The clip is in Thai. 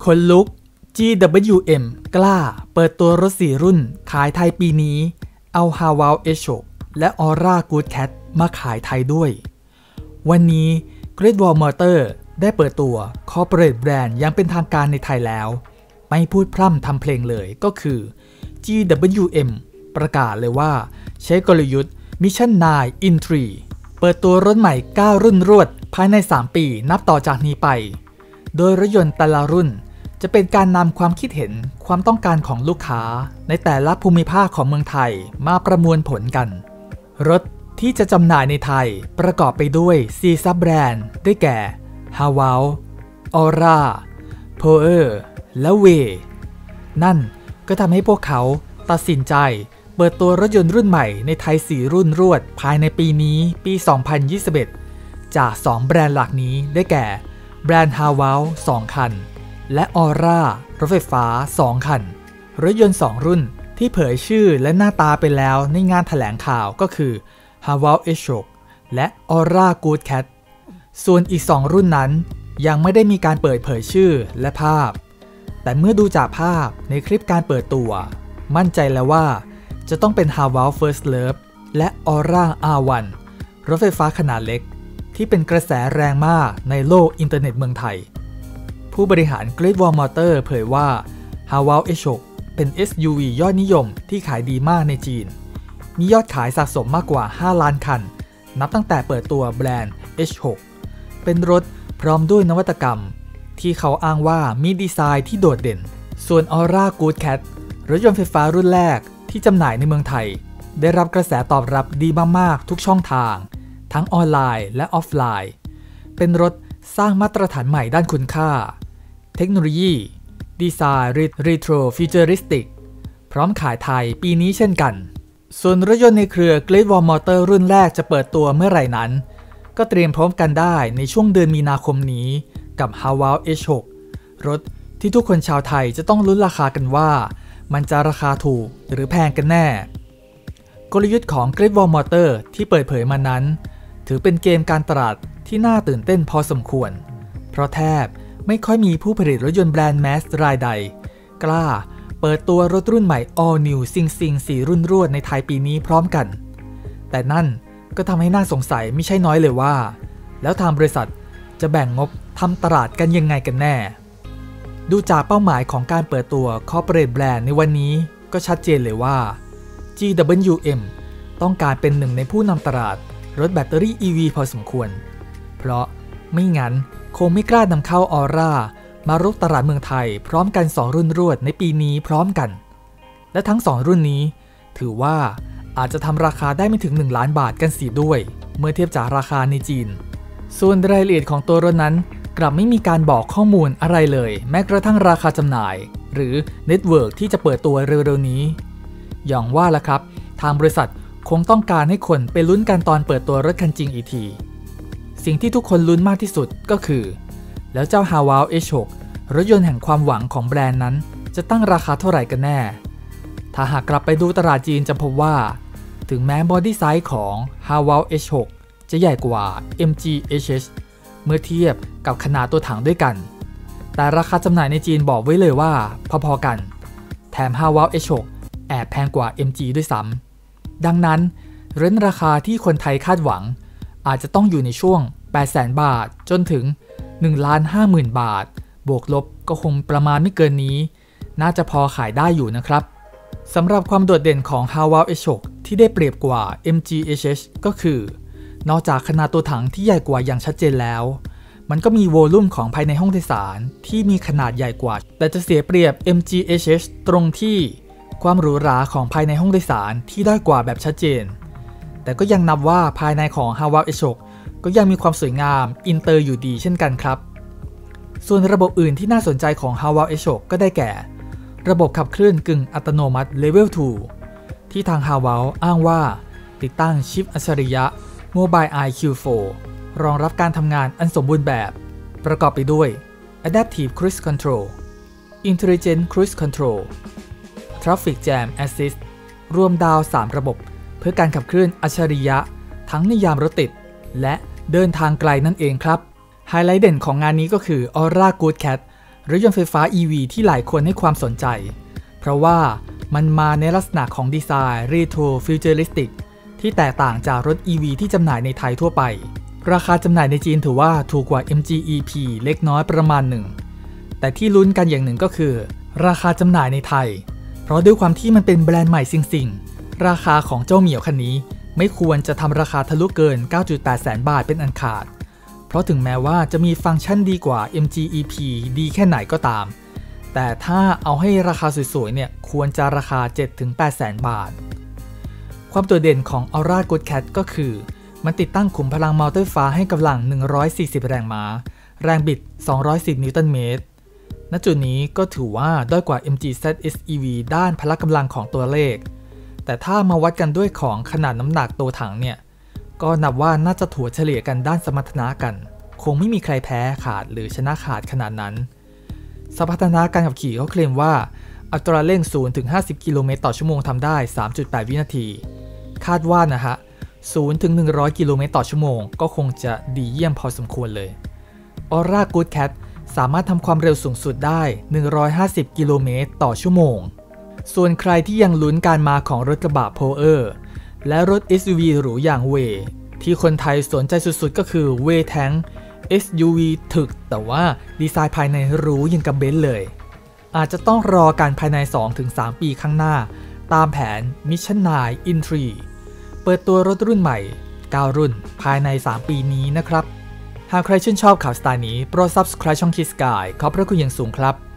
คนลุก GWM กล้าเปิดตัวรถ4รุ่นขายไทยปีนี้เอา Haval H6 และ Aura Good Cat มาขายไทยด้วยวันนี้ Great Wall Motor ได้เปิดตัว Corporate Brand ยังเป็นทางการในไทยแล้วไม่พูดพร่ำทำเพลงเลยก็คือ GWM ประกาศเลยว่าใช้กลยุทธ์ Mission 9 in 3 เปิดตัวรถใหม่9รุ่นรวดภายใน3ปีนับต่อจากนี้ไปโดยรถยนต์แต่ละรุ่นจะเป็นการนำความคิดเห็นความต้องการของลูกค้าในแต่ละภูมิภาคของเมืองไทยมาประมวลผลกันรถที่จะจำหน่ายในไทยประกอบไปด้วย4ซับแบรนด์ได้แก่ Haval, Aura, Power และ Way นั่นก็ทำให้พวกเขาตัดสินใจเปิดตัวรถยนต์รุ่นใหม่ในไทย4รุ่นรวดภายในปีนี้ปี 2021 จาก2แบรนด์หลักนี้ได้แก่แบรนด์ Haval 2 คันและ Aura รถไฟฟ้า2 คันรถยนต์2รุ่นที่เผยชื่อและหน้าตาไปแล้วในงานแถลงข่าวก็คือ Haval H6 และ Aura Good Cat ส่วนอีก2รุ่นนั้นยังไม่ได้มีการเปิดเผยชื่อและภาพแต่เมื่อดูจากภาพในคลิปการเปิดตัวมั่นใจแล้วว่าจะต้องเป็น Haval First Love และ Aura R1 รถไฟฟ้าขนาดเล็กที่เป็นกระแสแรงมากในโลกอินเทอร์เน็ตเมืองไทยผู้บริหาร Great Wall Motor เผยว่า Haval H6 เป็น SUV ยอดนิยมที่ขายดีมากในจีนมียอดขายสะสมมากกว่า5ล้านคันนับตั้งแต่เปิดตัวแบรนด์ H6 เป็นรถพร้อมด้วยนวัตกรรมที่เขาอ้างว่ามีดีไซน์ที่โดดเด่นส่วน Aura Good Cat รถยนต์ไฟฟ้ารุ่นแรกที่จำหน่ายในเมืองไทยได้รับกระแสตอบรับดีมากๆทุกช่องทางทั้งออนไลน์และออฟไลน์เป็นรถสร้างมาตรฐานใหม่ด้านคุณค่าเทคโนโลยีดีไซน์รีโทรฟิวเจอริสติกพร้อมขายไทยปีนี้เช่นกันส่วนรถยนต์ในเครือ Great Wall Motor รุ่นแรกจะเปิดตัวเมื่อไหร่นั้นก็เตรียมพร้อมกันได้ในช่วงเดือนมีนาคมนี้กับ Haval H6 รถที่ทุกคนชาวไทยจะต้องลุ้นราคากันว่ามันจะราคาถูกหรือแพงกันแน่กลยุทธ์ของ Great Wall Motor ที่เปิดเผยมานั้นถือเป็นเกมการตลาดที่น่าตื่นเต้นพอสมควรเพราะแทบไม่ค่อยมีผู้ผลิตรถยนต์แบรนด์แมสรายใดกล้าเปิดตัวรถรุ่นใหม่ All New Xing 4 รุ่นรวดในไทยปีนี้พร้อมกันแต่นั่นก็ทำให้น่าสงสัยไม่ใช่น้อยเลยว่าแล้วทางบริษัทจะแบ่งงบทำตลาดกันยังไงกันแน่ดูจากเป้าหมายของการเปิดตัว Corporate Brand ในวันนี้ก็ชัดเจนเลยว่า GWM ต้องการเป็นหนึ่งในผู้นำตลาดรถแบตเตอรี่ EV พอสมควรเพราะไม่งั้นคงไม่กล้านำเข้า Aura มารุกตลาดเมืองไทยพร้อมกัน2รุ่นรวดในปีนี้พร้อมกันและทั้ง2รุ่นนี้ถือว่าอาจจะทำราคาได้ไม่ถึง1ล้านบาทกันเสียด้วยเมื่อเทียบจากราคาในจีนส่วนรายละเอียดของตัวรถนั้นกลับไม่มีการบอกข้อมูลอะไรเลยแม้กระทั่งราคาจำหน่ายหรือเน็ตเวิร์กที่จะเปิดตัวเร็วๆนี้อย่างว่าล่ะครับทางบริษัทคงต้องการให้คนไปลุ้นกันตอนเปิดตัวรถคันจริงอีกทีสิ่งที่ทุกคนลุ้นมากที่สุดก็คือแล้วเจ้า Haval H6 รถยนต์แห่งความหวังของแบรนด์นั้นจะตั้งราคาเท่าไหร่กันแน่ถ้าหากกลับไปดูตลาดจีนจะพบว่าถึงแม้บอดี้ไซส์ของ Haval H6 จะใหญ่กว่า MG HS เมื่อเทียบกับขนาดตัวถังด้วยกันแต่ราคาจำหน่ายในจีนบอกไว้เลยว่าพอๆกันแถม Haval H6 แอบแพงกว่า MG ด้วยซ้ำดังนั้นเรนราคาที่คนไทยคาดหวังอาจจะต้องอยู่ในช่วง 800,000 บาทจนถึง 1,50,000 บาทบวกลบก็คงประมาณไม่เกินนี้น่าจะพอขายได้อยู่นะครับสำหรับความโดดเด่นของ Haval H6 ที่ได้เปรียบกว่า MG HS ก็คือนอกจากขนาดตัวถังที่ใหญ่กว่าอย่างชัดเจนแล้วมันก็มีโวลุ่มของภายในห้องโดยสารที่มีขนาดใหญ่กว่าแต่จะเสียเปรียบ MG HS ตรงที่ความหรูหราของภายในห้องโดยสารที่ด้อยกว่าแบบชัดเจนแต่ก็ยังนับว่าภายในของ Haval H6 ก็ยังมีความสวยงามอินเตอร์อยู่ดีเช่นกันครับส่วนระบบอื่นที่น่าสนใจของ Haval H6 ก็ได้แก่ระบบขับเคลื่อนกึ่งอัตโนมัติ Level 2 ที่ทาง Haval อ้างว่าติดตั้งชิปอัจฉริยะ Mobile Eye Q4 รองรับการทำงานอันสมบูรณ์แบบประกอบไปด้วย Adaptive Cruise Control Intelligent Cruise Control Traffic Jam Assist รวมดาว3ระบบเพื่อการขับเคลื่อนอัจฉริยะทั้งในยามรถติดและเดินทางไกลนั่นเองครับไฮไลท์เด่นของงานนี้ก็คือ Aura Good Cat รถยนต์ไฟฟ้า EV ที่หลายคนให้ความสนใจเพราะว่ามันมาในลักษณะของดีไซน์ Retro Futuristic ที่แตกต่างจากรถ EV ที่จำหน่ายในไทยทั่วไปราคาจำหน่ายในจีนถือว่าถูกกว่า MG-EP เล็กน้อยประมาณหนึ่งแต่ที่ลุ้นกันอย่างหนึ่งก็คือราคาจำหน่ายในไทยเพราะด้วยความที่มันเป็นแบรนด์ใหม่สิ่งราคาของเจ้าเหมียวคันนี้ไม่ควรจะทำราคาทะลุเกิน 9.8 แสนบาทเป็นอันขาดเพราะถึงแม้ว่าจะมีฟังก์ชันดีกว่า MG-EP ดีแค่ไหนก็ตามแต่ถ้าเอาให้ราคาสวยๆเนี่ยควรจะราคา 7-8 แสนบาทความโดดเด่นของ Aura Good Cat ก็คือมันติดตั้งขุมพลังมอเตอร์ไฟฟ้าให้กำลัง140แรงม้าแรงบิด210นิวตันเมตรณจุดนี้ก็ถือว่าด้อยกว่า MG ZS EV ด้านพละกำลังของตัวเลขแต่ถ้ามาวัดกันด้วยของขนาดน้ำหนักตัวถังเนี่ยก็นับว่าน่าจะถัวเฉลี่ยกันด้านสมรรถนะกันคงไม่มีใครแพ้ขาดหรือชนะขาดขนาดนั้นสมรรถนะการขับขี่เขาเคลมว่าอัตราเร่ง0-50 กิโลเมตรต่อชั่วโมงทำได้ 3.8 วินาทีคาดว่านะฮะ0-100 กิโลเมตรต่อชั่วโมงก็คงจะดีเยี่ยมพอสมควรเลย Aura Good Cat สามารถทำความเร็วสูงสุดได้150 กิโลเมตรต่อชั่วโมงส่วนใครที่ยังลุ้นการมาของรถกระบะ Power และรถ SUV หรูอย่าง Way ที่คนไทยสนใจสุดๆก็คือ Way Tank SUV ถึกแต่ว่าดีไซน์ภายในหรูยังกับเบนซ์เลยอาจจะต้องรอการภายใน 2-3 ปีข้างหน้าตามแผน Mission 9 Intrigue เปิดตัวรถรุ่นใหม่9รุ่นภายใน3ปีนี้นะครับหากใครชื่นชอบข่าวสไตล์นี้โปรด Subscribe ช่อง Kiss Sky ขอบพระคุณอย่างสูงครับ